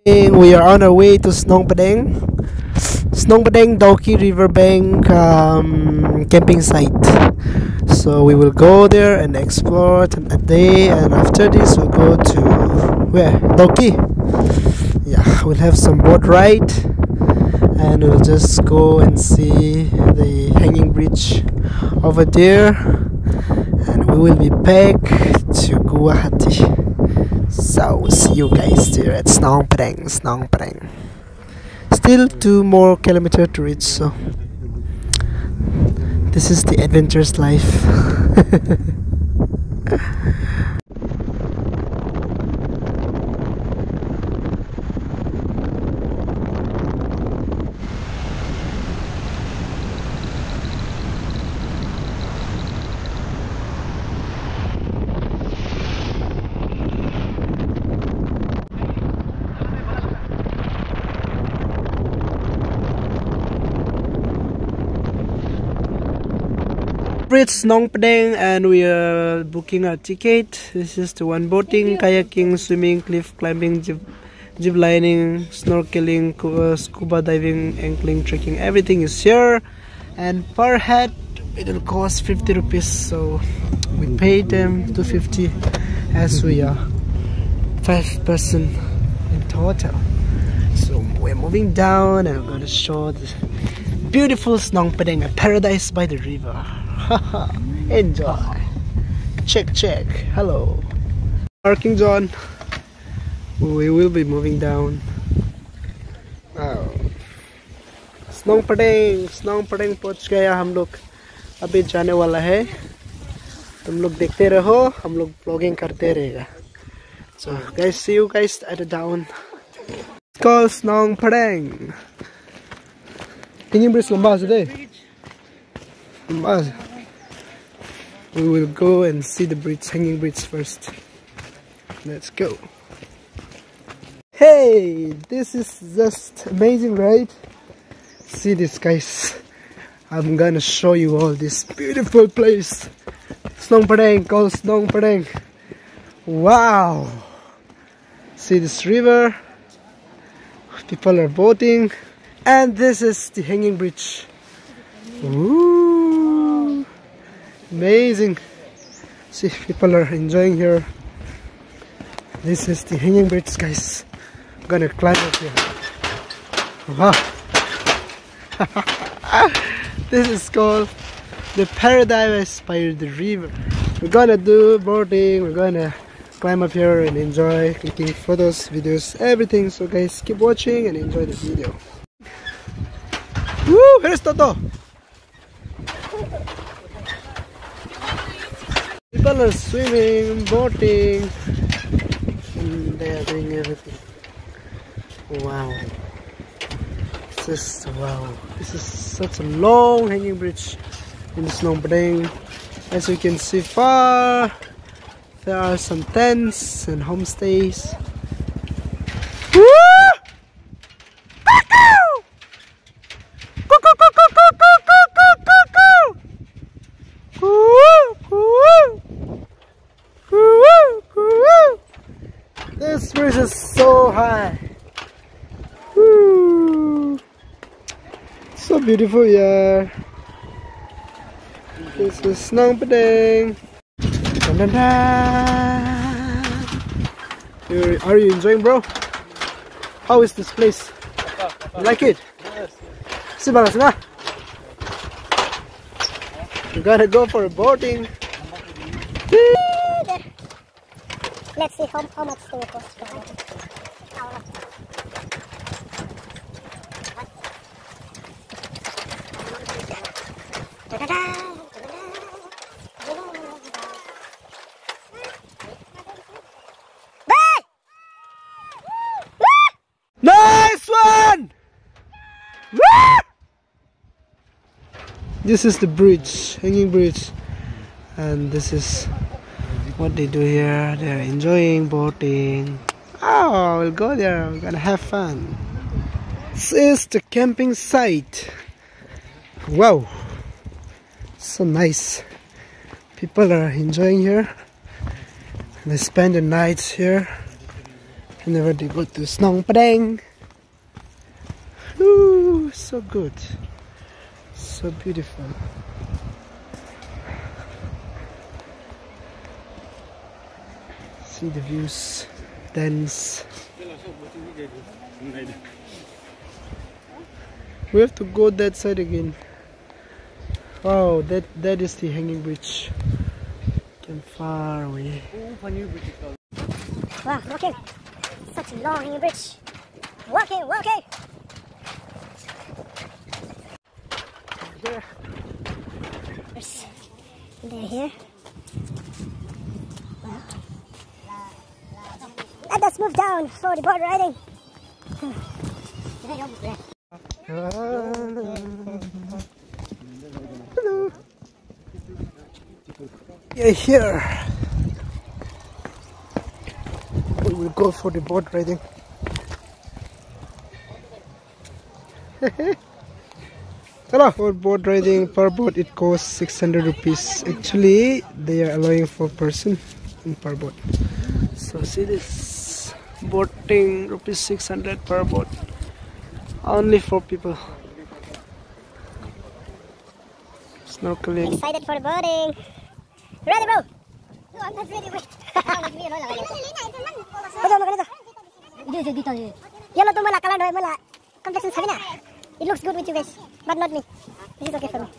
We are on our way to Snong Padang. Snong Padang Dauki Riverbank camping site. So we will go there and explore a day, and after this we'll go to where? Dauki. Yeah, we'll have some boat ride, and we'll just go and see the hanging bridge over there, and we will be back to Guwahati. So see you guys there at Snong Padang. Still 2 more kilometers to reach, so this is the adventurous life. Reached Snong Padang and we are booking a ticket. This is the one: boating, kayaking, swimming, cliff climbing, zip lining, snorkeling, scuba diving, angling, trekking. Everything is here, and per head it will cost 50 rupees. So we paid them 250 as we are 5 person in total. So we're moving down, and I'm going to show the beautiful Snong Padang, a paradise by the river. Enjoy. Check. Hello. Parking zone. We will be moving down. Wow. Snong Padang पहुंच गया हम लोग. अभी जाने वाला है. तुम लोग देखते रहो, हम लोग vlogging करते रहेगा. So guys, see you guys at the down. It's called Snong Padang. Hanging bridge lamba today. We will go and see the bridge, hanging bridge first. Let's go. Hey, this is just amazing, right? See this, guys. I'm gonna show you all this beautiful place. Snong Padang, called Snong Padang. Wow. See this river. People are boating. And this is the hanging bridge. Ooh, amazing. See, people are enjoying here. This is the hanging bridge, guys. I'm gonna climb up here. Wow. This is called the paradise by the river. We're gonna do boating, we're gonna climb up here and enjoy clicking photos, videos, everything. So guys, keep watching and enjoy the video. Woo! Here's Toto! People are swimming, boating, and they are doing everything. Wow. This is such a long hanging bridge in Snong Padang. As you can see far, there are some tents and homestays. Woo! This bridge is so high. Woo. So beautiful, yeah. This is Snong Padang. Are you enjoying, bro? How is this place? You like it? Yes. We gotta go for a boating. Let's see how much it will cost. Nice one! This is the bridge, hanging bridge, and this is what they do here. They're enjoying boating. Oh, we'll go there, we're gonna have fun. This is the camping site. Wow, so nice. People are enjoying here. They spend the nights here Whenever they go to Snong Padang. Ooh, so good. So beautiful. See the views. Dense. We have to go that side again. Wow, that is the hanging bridge. Came far away. Wow, walking. Such a long hanging bridge. Walking. There. They're here. Wow. Let us move down for the boat riding. Hello. Yeah, here. We will go for the boat riding. Hello. For boat riding, per boat it costs 600 rupees. Actually, they are allowing for person in per boat. So see this boating, rupees 600 per boat. Only for people. Snorkeling. Excited for the boating. Ready, bro? No, I'm not ready. Wait. Yellow to mala, color mala. Complexion sabi na. It looks good with you guys, but not me. This is okay for me.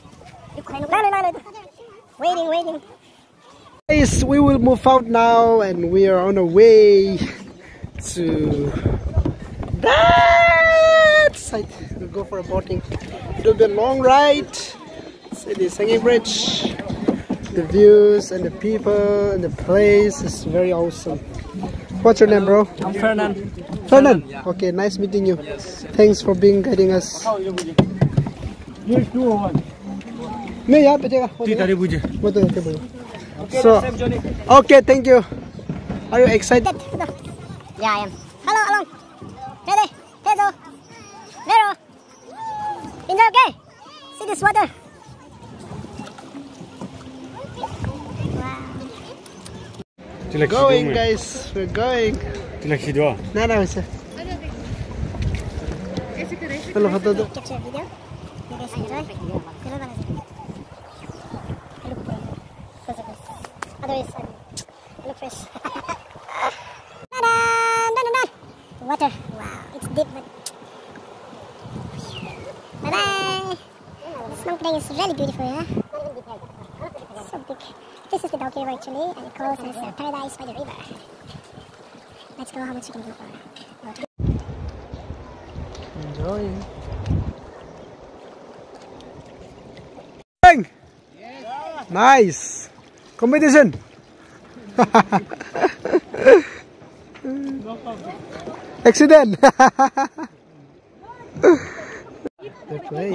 Waiting. Guys, we will move out now and we are on our way to that side. We'll go for a boating. It will be a long ride. See this hanging bridge. The views and the people and the place is very awesome. What's your name, bro? I'm Fernand. Fernand? Yeah. Okay, nice meeting you. Yes. Thanks for guiding us. Here's 201. Me, yeah, but so, okay, thank you. Are you excited? Yeah, I am. Hello, along. Ready? Tezo. Vero. Enjoy, okay? See this water. We're going, guys. We're going. No, sir. Hello, Capture video. You guys enjoy. Otherwise, I look fresh. Done. Water. Wow, it's deep, but bye-bye. Snong Padang is really beautiful, huh? So big. This is the Dao River actually, and it calls as Paradise by the River. Let's go. How much you can do for? Enjoying. Nice. Competition. Accident. They're playing.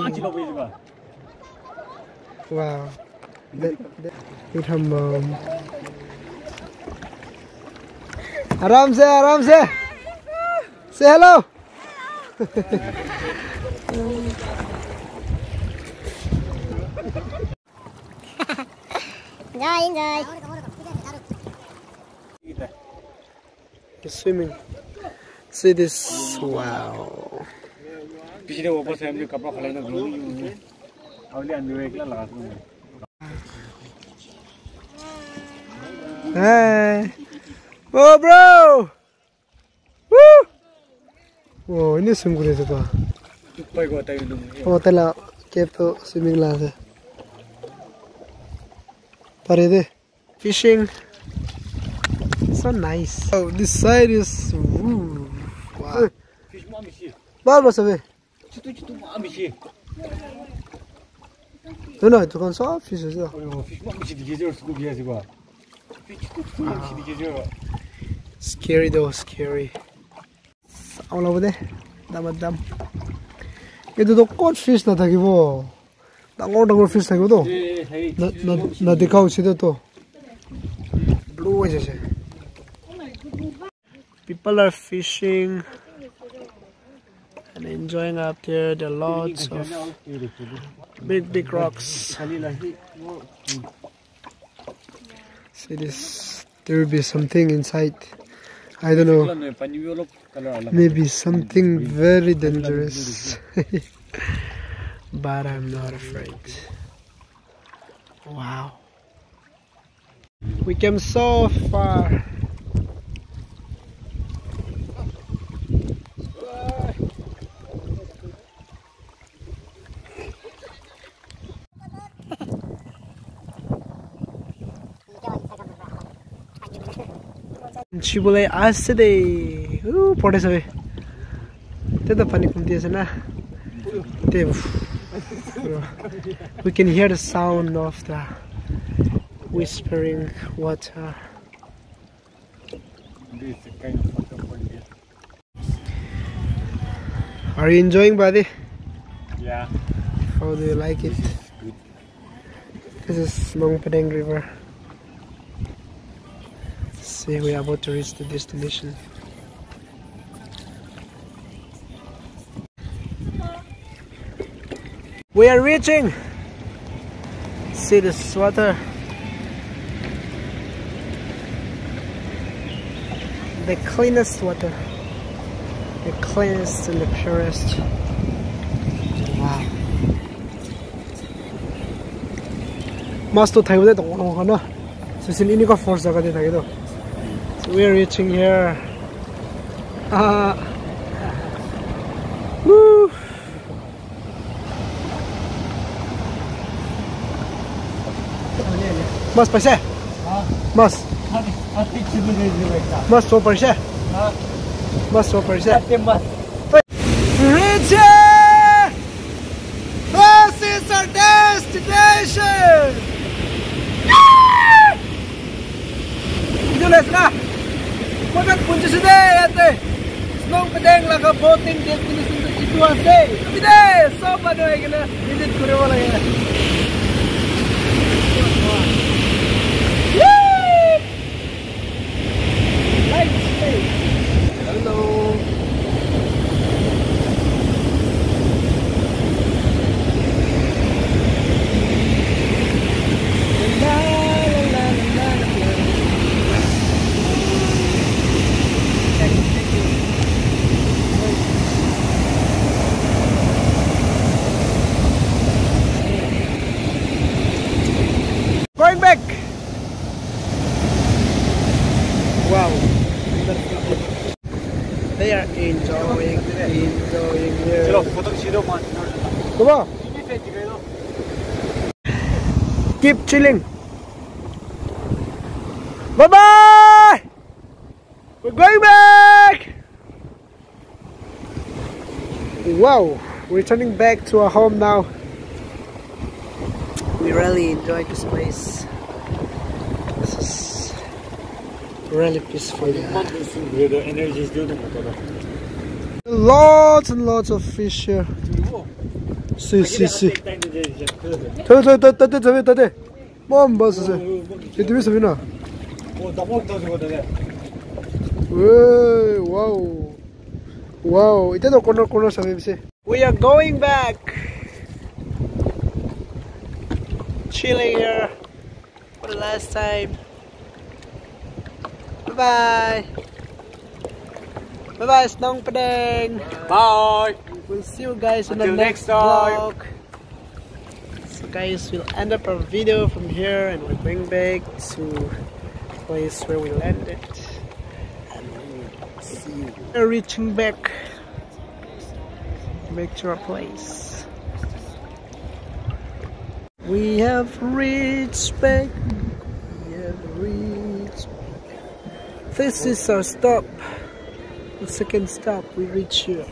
Wow. Good hum. Aram se. Say hello. Enjoy. Swimming. See this. Wow. Hey. Oh, bro. Woo. Oh, ini swimming itu pa. Oh, tala keep to swimming lang. Pare de. Fishing. So nice. Oh, this side is. Ooh, wow. Baal sabe. No, itu kan so fish is. Scary though, scary. All over there. Dam. Itu to cod fish na thakibo. Dangor fish thakibo to. Na dekhau chide to. Blue is it. People are fishing and enjoying up there. There are lots of big rocks. See this. There will be something inside. I don't know. Maybe something very dangerous. But I'm not afraid. Wow. We came so far. Chibule aside. Ooh, pode sabe. Tenta pani kumti ase na. We can hear the sound of the whispering water. Are you enjoying, buddy? Yeah. How do you like it? Good. This is Nong Padang River. See, we are about to reach the destination. We are reaching. See this water. The cleanest water. The cleanest and the purest. Wow. Must to Thai don't know. So it's in force. So we are reaching here. Woo! Mas paise? Mas. Mas so paise? Mas so paise? Reach it! This is our destination! Itu les na. Mudah punca sudah ate. Nong Padang laga boating destination itu ate. Ide, so pada lagi na. Visit kure wala ya. Hello. Going back. Wow. They are enjoying here. Come on. Keep chilling. Bye bye. We're going back. Wow. We're returning back to our home now. We really enjoyed this place. This is really peaceful. Lots and lots of fish here. See. Mom, boss. Wow. Wow. We are going back. Chilling here for the last time. Bye bye. Bye bye, Nong Padang. Bye. We'll see you guys in the Until next next time. vlog. So guys, we'll end up our video from here and we're going back to the place where we landed. And we'll see you. We're reaching back to our place. We have reached back. This is our stop. The second stop, we reach here.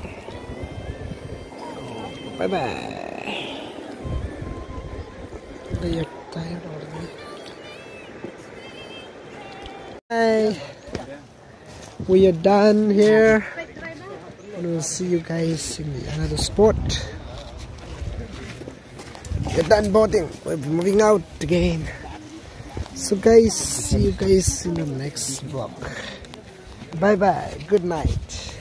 Bye bye. They are tired already. Bye. We are done here. And we'll see you guys in another spot. We're done boating. We're moving out again. So guys, see you guys in the next vlog. Bye bye. Good night.